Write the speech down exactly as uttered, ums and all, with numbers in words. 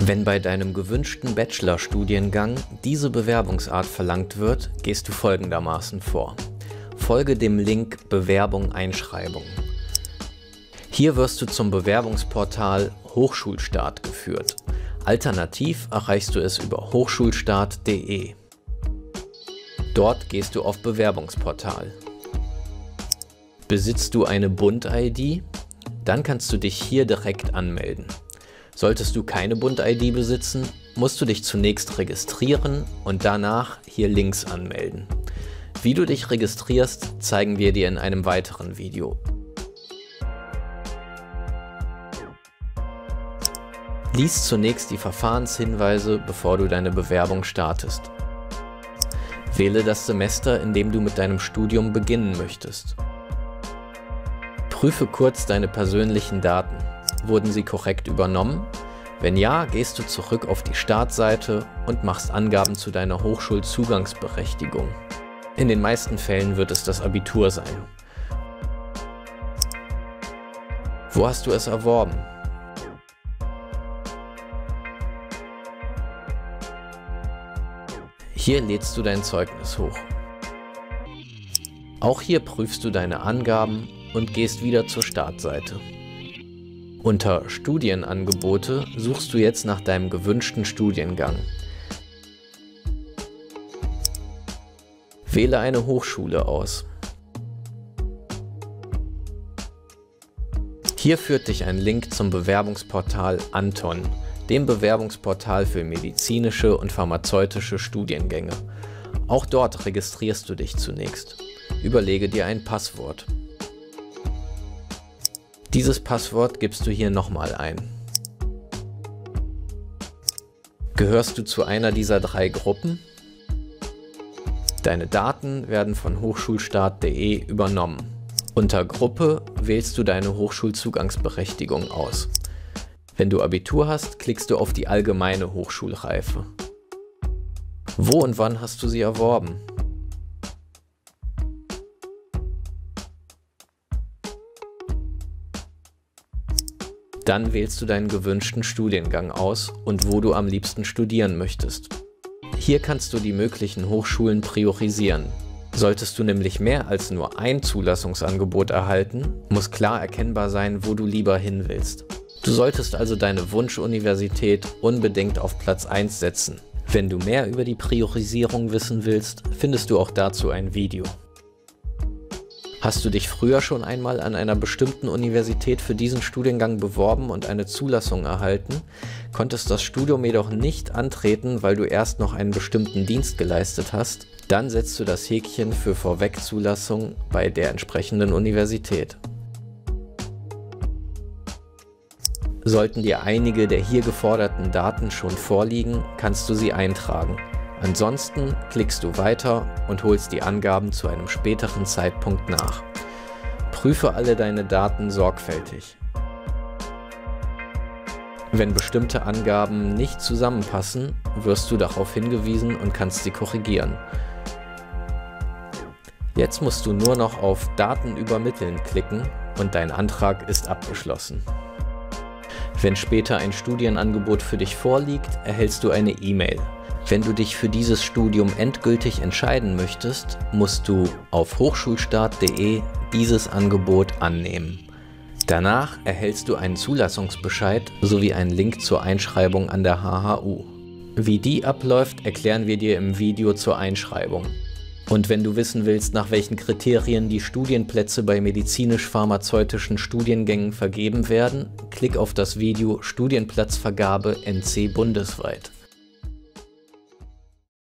Wenn bei deinem gewünschten Bachelorstudiengang diese Bewerbungsart verlangt wird, gehst du folgendermaßen vor. Folge dem Link Bewerbung Einschreibung. Hier wirst du zum Bewerbungsportal Hochschulstart geführt. Alternativ erreichst du es über hochschulstart punkt de. Dort gehst du auf Bewerbungsportal. Besitzt du eine Bund-I D? Dann kannst du dich hier direkt anmelden. Solltest du keine Bund-I D besitzen, musst du dich zunächst registrieren und danach hier links anmelden. Wie du dich registrierst, zeigen wir dir in einem weiteren Video. Lies zunächst die Verfahrenshinweise, bevor du deine Bewerbung startest. Wähle das Semester, in dem du mit deinem Studium beginnen möchtest. Prüfe kurz deine persönlichen Daten. Wurden sie korrekt übernommen? Wenn ja, gehst du zurück auf die Startseite und machst Angaben zu deiner Hochschulzugangsberechtigung. In den meisten Fällen wird es das Abitur sein. Wo hast du es erworben? Hier lädst du dein Zeugnis hoch. Auch hier prüfst du deine Angaben und gehst wieder zur Startseite. Unter Studienangebote suchst du jetzt nach deinem gewünschten Studiengang. Wähle eine Hochschule aus. Hier führt dich ein Link zum Bewerbungsportal Anton, dem Bewerbungsportal für medizinische und pharmazeutische Studiengänge. Auch dort registrierst du dich zunächst. Überlege dir ein Passwort. Dieses Passwort gibst du hier nochmal ein. Gehörst du zu einer dieser drei Gruppen? Deine Daten werden von hochschulstart punkt de übernommen. Unter Gruppe wählst du deine Hochschulzugangsberechtigung aus. Wenn du Abitur hast, klickst du auf die allgemeine Hochschulreife. Wo und wann hast du sie erworben? Dann wählst du deinen gewünschten Studiengang aus und wo du am liebsten studieren möchtest. Hier kannst du die möglichen Hochschulen priorisieren. Solltest du nämlich mehr als nur ein Zulassungsangebot erhalten, muss klar erkennbar sein, wo du lieber hin willst. Du solltest also deine Wunschuniversität unbedingt auf Platz eins setzen. Wenn du mehr über die Priorisierung wissen willst, findest du auch dazu ein Video. Hast du dich früher schon einmal an einer bestimmten Universität für diesen Studiengang beworben und eine Zulassung erhalten, konntest das Studium jedoch nicht antreten, weil du erst noch einen bestimmten Dienst geleistet hast? Dann setzt du das Häkchen für Vorwegzulassung bei der entsprechenden Universität. Sollten dir einige der hier geforderten Daten schon vorliegen, kannst du sie eintragen. Ansonsten klickst du weiter und holst die Angaben zu einem späteren Zeitpunkt nach. Prüfe alle deine Daten sorgfältig. Wenn bestimmte Angaben nicht zusammenpassen, wirst du darauf hingewiesen und kannst sie korrigieren. Jetzt musst du nur noch auf Daten übermitteln klicken und dein Antrag ist abgeschlossen. Wenn später ein Studienangebot für dich vorliegt, erhältst du eine E-Mail. Wenn du dich für dieses Studium endgültig entscheiden möchtest, musst du auf hochschulstart punkt de dieses Angebot annehmen. Danach erhältst du einen Zulassungsbescheid sowie einen Link zur Einschreibung an der H H U. Wie die abläuft, erklären wir dir im Video zur Einschreibung. Und wenn du wissen willst, nach welchen Kriterien die Studienplätze bei medizinisch-pharmazeutischen Studiengängen vergeben werden, klick auf das Video Studienplatzvergabe N C bundesweit.